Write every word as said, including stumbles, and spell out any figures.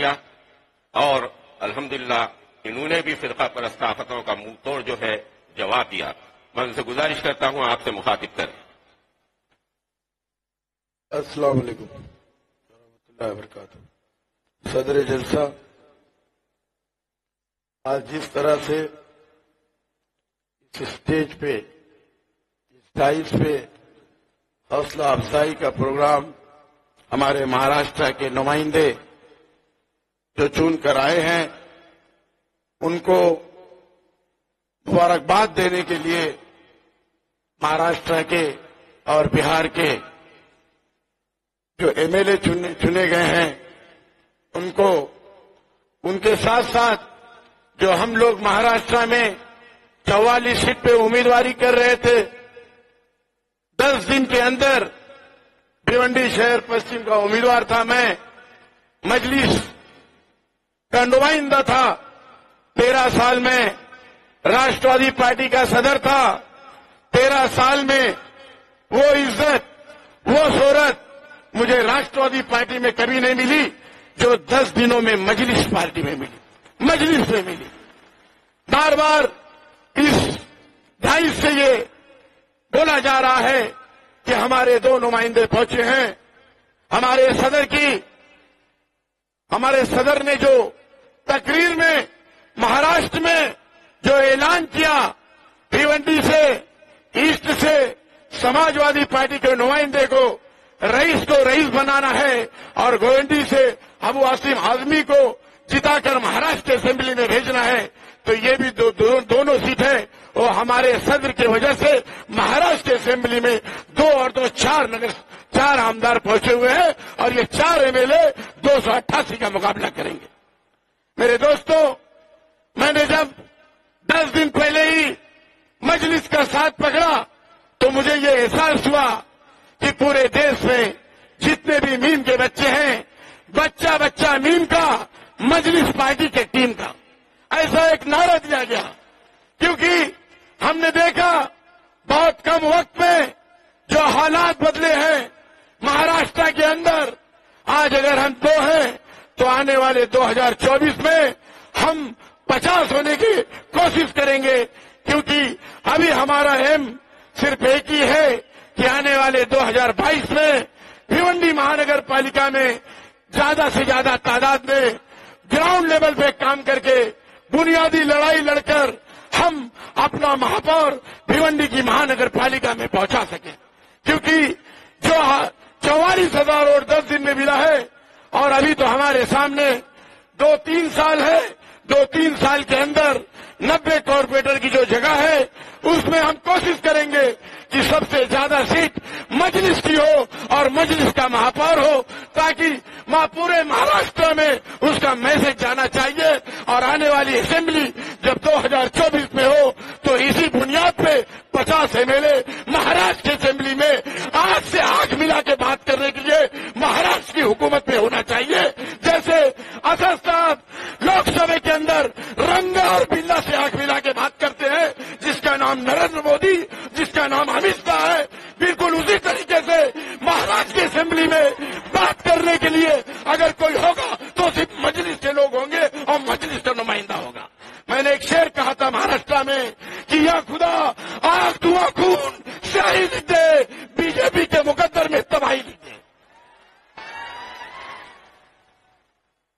کیا اور الحمدللہ انہوں نے بھی فرقہ پرست طاقتوں کا منہ توڑ جو ہے جواب دیا. میں ان سے گزارش کرتا ہوں آپ سے مخاطب کریں. السلام علیکم ورحمۃ اللہ وبرکاتہ. صدر جلسہ، آج جس طرح سے اس اسٹیج پہ اس ٹائلز پہ حوصلہ افزائی کا پروگرام ہمارے مہاراشٹر کے نمائندے جو چن کر آئے ہیں ان کو مبارکباد دینے کے لیے مہاراشٹر کے اور بہار کے جو ایم ایل اے چنے گئے ہیں ان کو، ان کے ساتھ ساتھ جو ہم لوگ مہاراشٹر میں چوالیس سیٹ پہ امیدواری کر رہے تھے، دس دن کے اندر بھیونڈی شہر پشچم کا امیدوار تھا، میں مجلس کا نمائندہ تھا، تیرہ سال میں راشٹروادی پارٹی کا صدر تھا، تیرہ سال میں وہ عزت وہ شہرت مجھے راشٹروادی پارٹی میں کبھی نہیں ملی جو دس دنوں میں مجلس پارٹی میں ملی، مجلس میں ملی. بار بار اس ڈھائی سے یہ بولا جا رہا ہے کہ ہمارے دو نمائندے پہنچے ہیں. ہمارے صدر کی ہمارے صدر نے جو تقریر میں مہاراشٹر میں جو اعلان کیا، بھیونڈی سے ایسٹ سے سماجوادی پارٹی کے نمائندے کو رئیس کو رئیس بنانا ہے اور گوونڈی سے ابو عاصم اعظمی کو جتا کر مہاراشٹر اسمبلی میں بھیجنا ہے، تو یہ بھی دو دو دونوں سیٹیں وہ ہمارے صدر کی وجہ سے مہاراشٹر اسمبلی میں دو اور دو چار نگر چار آمدار پہنچے ہوئے ہیں اور یہ چار ایم ایل اے دو سو اٹھاسی کا مقابلہ کریں گے. میرے دوستوں، میں نے جب دس دن پہلے ہی مجلس کا ساتھ پکڑا تو مجھے یہ احساس ہوا کہ پورے دیش میں جتنے بھی میم کے بچے ہیں، بچہ بچہ میم کا، مجلس پارٹی کے ٹیم کا، ایسا ایک نعرہ دیا گیا. کیونکہ ہم نے دیکھا بہت کم وقت میں جو حالات بدلے ہیں مہاراشٹر کے اندر. آج اگر ہم دو ہیں تو آنے والے دو ہزار چوبیس میں ہم پچاس ہونے کی کوشش کریں گے، کیونکہ ابھی ہمارا ایم صرف ایک ہی ہے کہ آنے والے دو ہزار بائیس میں بھیونڈی مہانگر پالیکا میں زیادہ سے زیادہ تعداد میں گراؤنڈ لیول پہ کام کر کے بنیادی لڑائی لڑ کر ہم اپنا مہاپور بھیونڈی کی مہانگر پالیکا میں پہنچا سکیں. کیونکہ جو چوالیس ہزار ووٹ دس دن میں ملا ہے اور ابھی تو ہمارے سامنے دو تین سال ہے، دو تین سال کے اندر نبے کارپوریٹر کی جو جگہ ہے اس میں ہم کوشش کریں گے کہ سب سے زیادہ سیٹ مجلس کی ہو اور مجلس کا مہاپور ہو، تاکہ وہاں پورے مہاراشٹر میں اس کا میسج جانا چاہیے. اور آنے والی اسمبلی جب دو ہزار چوبیس میں ہو تو اسی بنیاد پہ پچاس ایم ایل اے مہاراشٹر اسمبلی میں آج سے آنکھ ملا کے بات کرنے کے لیے مہاراشٹر کی حکومت میں ہونا چاہیے. جیسے اسد